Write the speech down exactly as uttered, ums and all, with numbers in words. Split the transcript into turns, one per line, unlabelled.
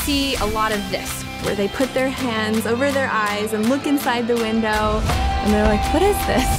see a lot of this, where they put their hands over their eyes and look inside the window, and they're like, what is this?